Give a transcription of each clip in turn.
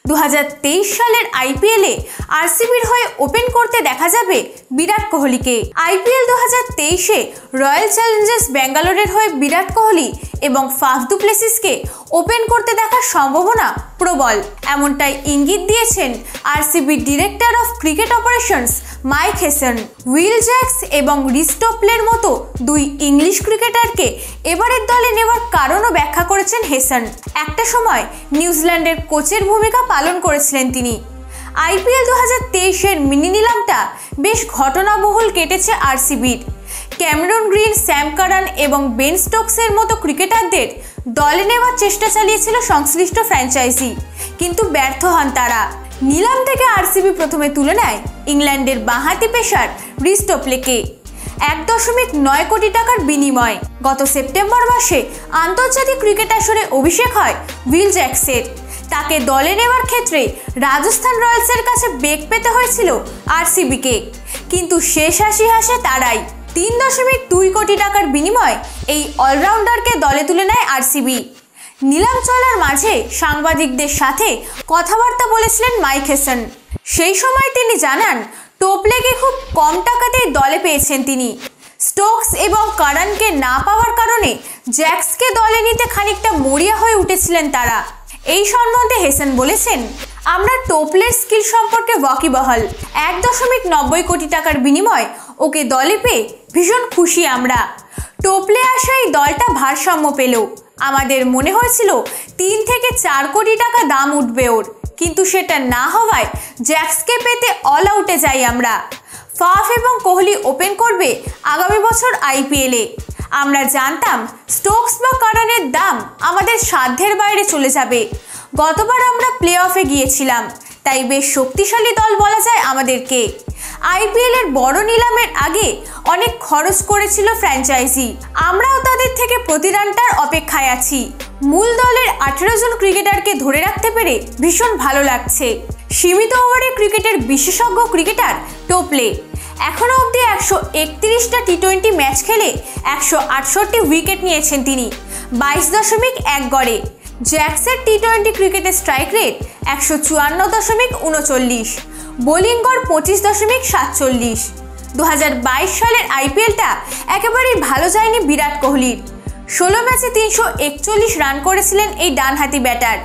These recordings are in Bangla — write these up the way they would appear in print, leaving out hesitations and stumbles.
2023 সালের আইপিএলে আরসিবির হয়ে ওপেন করতে দেখা যাবে বিরাট কোহলিকে। আইপিএল 2023-এ রয়্যাল চ্যালেঞ্জার্স ব্যাঙ্গালোরের হয়ে বিরাট কোহলি এবং ফাফ ডু প্লেসিসকে ওপেন করতে দেখার সম্ভাবনা প্রবল, এমনটাই ইঙ্গিত দিয়েছেন আরসিবির director of cricket operations Mike Hesson. Will Jacks এবং রিস্টোপলের মতো দুই ইংলিশ ক্রিকেটারকে এবারের দলে নেওয়ার কারণও ব্যাখ্যা করেছেন হেসন। একটা সময় নিউজিল্যান্ডের কোচের ভূমিকা পালন করেছিলেন তিনি। আইপিএল 2023-এর মিনি নিলামটা বেশ ঘটনাবহুল কেটেছে আরসিবির। ক্যামেরন গ্রিন, স্যাম কারান এবং বেন স্টোকসের মতো ক্রিকেটারদের দলে নেওয়ার চেষ্টা চালিয়েছিল সংশ্লিষ্ট ফ্র্যাঞ্চাইজি, কিন্তু ব্যর্থ হন তারা। নিলাম থেকে আরসিবি প্রথমে তুলে নেয় ইংল্যান্ডের বাঁহাতি পেসার রিস্টোপলেকে 1.9 কোটি টাকার বিনিময়ে। গত সেপ্টেম্বর মাসে আন্তর্জাতিক ক্রিকেট আসরে অভিষেক হয় উইল জ্যাক্সের। তাকে দলে নেওয়ার ক্ষেত্রে রাজস্থান রয়্যালসের কাছে বেগ পেতে হয়েছিল আরসিবিকে, কিন্তু শেষ হাসি হাসে তারাই। 3.2 কোটি টাকার বিনিময়ে এই অলরাউন্ডারকে দলে তুলে নেয় আরসিবি। নিলাম চলার মাঝে সাংবাদিকদের সাথে কথাবার্তা বলেছিলেন মাইক হেসন। সেই সময় তিনি জানান, টোপলেকে খুব কম টাকাতেই দলে পেয়েছেন তিনি। স্টোকস এবং কারানকে না পাওয়ার কারণে জ্যাক্সকে দলে নিতে খানিকটা মরিয়া হয়ে উঠেছিলেন তারা। এই সম্বন্ধে হেসন বলেছেন, আমরা টোপলের স্কিল সম্পর্কে ওয়াকিবহাল। 1.90 কোটি টাকার বিনিময়ে ওকে দলে পেয়ে ভীষণ খুশি আমরা। টোপলে আসা এই দলটা ভারসাম্য পেল। আমাদের মনে হয়েছিল 3 থেকে 4 কোটি টাকা দাম উঠবে ওর, কিন্তু সেটা না হওয়ায় জ্যাক্সকে পেতে অল আউটে যাই আমরা। ফাফ এবং কোহলি ওপেন করবে আগামী বছর আইপিএলে। আমরা জানতাম স্টোকস বা কারানের দাম আমাদের সাধ্যের বাইরে চলে যাবে। গতবার আমরা প্লে অফে গিয়েছিলাম, তাই বেশ শক্তিশালী দল বলা যায় আমাদেরকে। আইপিএলের বড় নিলামের আগে অনেক খরচ করেছিল ফ্র্যাঞ্চাইজি, আমরাও তাদের থেকে প্রতিদানটার অপেক্ষায় আছি। মূল দলের 18 জন ক্রিকেটারকে ধরে রাখতে পেরে ভীষণ ভালো লাগছে। সীমিত ওভারের ক্রিকেটের বিশেষজ্ঞ ক্রিকেটার টোপলে। এখনও অবধি 131টা টি20 ম্যাচ খেলে 168 উইকেট নিয়েছেন তিনি, 22.1 গড়ে। জ্যাক্সের টি20 ক্রিকেটের স্ট্রাইক রেট 154.39, বোলিং গড় 25.47। 2022 সালের আইপিএলটা একেবারেই ভালো যায়নি বিরাট কোহলির। 16 ম্যাচে 341 রান করেছিলেন এই ডানহাতি ব্যাটার,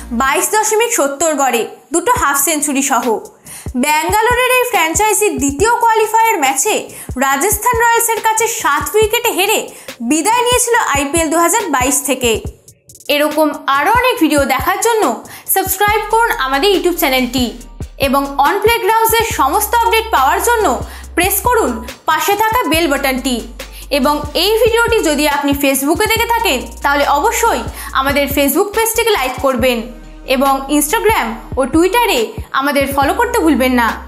22.70 গড়ে, 2টো হাফ সেঞ্চুরি সহ। ব্যাঙ্গালোরের এই ফ্র্যাঞ্চাইজির দ্বিতীয় কোয়ালিফায়ার ম্যাচে রাজস্থান রয়্যালসের কাছে 7 উইকেটে হেরে বিদায় নিয়েছিল আইপিএল 2022 থেকে। এরকম আরও অনেক ভিডিও দেখার জন্য সাবস্ক্রাইব করুন আমাদের ইউটিউব চ্যানেলটি এবং অন প্লেগ্রাউন্ডসের সমস্ত আপডেট পাওয়ার জন্য প্রেস করুন পাশে থাকা বেল বাটনটি। এবং এই ভিডিওটি যদি আপনি ফেসবুকে দেখে থাকেন তাহলে অবশ্যই আমাদের ফেসবুক পেজটিকে লাইক করবেন এবং ইনস্টাগ্রাম ও টুইটারে আমাদের ফলো করতে ভুলবেন না।